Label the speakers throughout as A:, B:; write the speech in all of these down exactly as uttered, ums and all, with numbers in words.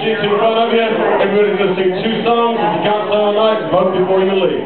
A: seats in front of you. Everybody's going to sing two songs. If you can't play all night, vote before you leave.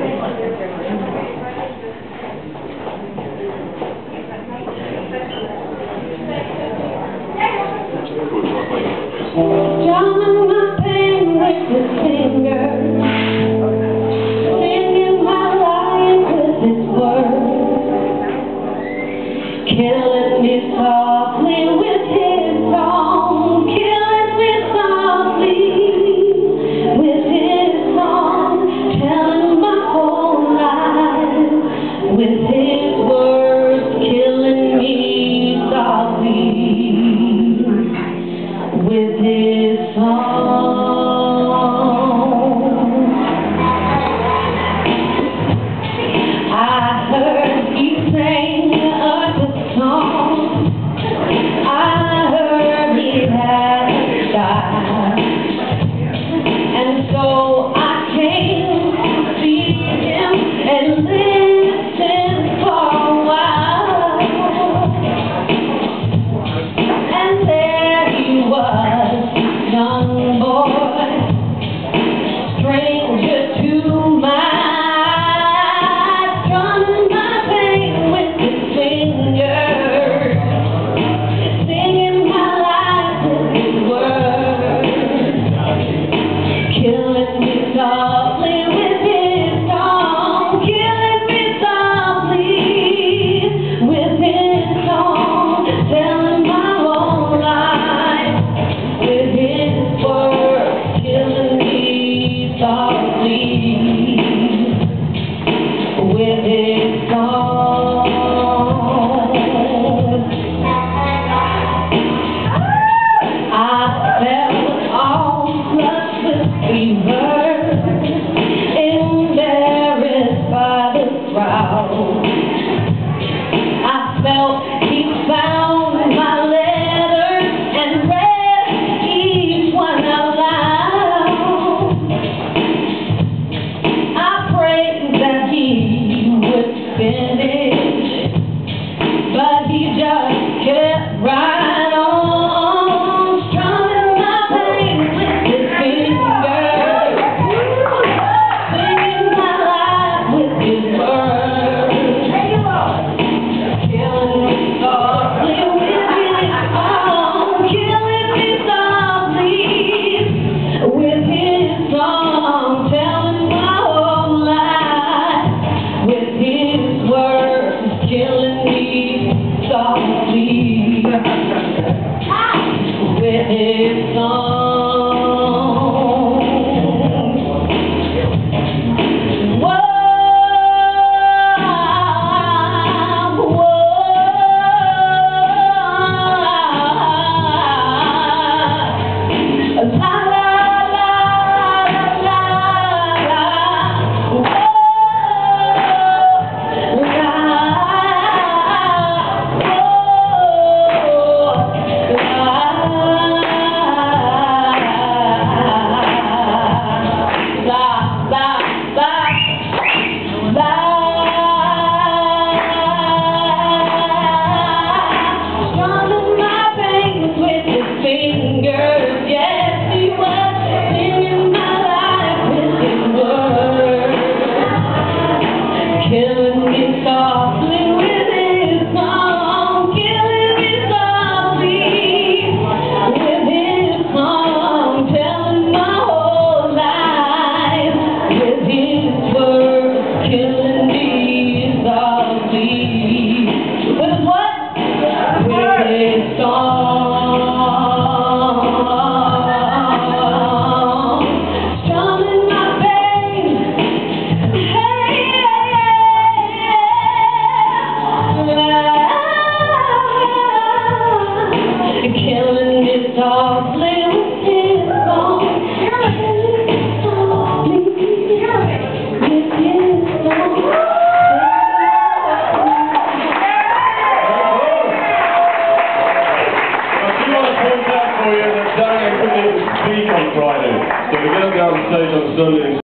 B: Drumming my pain with his fingers, singing my life with his words, killing me softly with his song, killing me softly with his song, telling my whole life with his words, killing me softly with his song.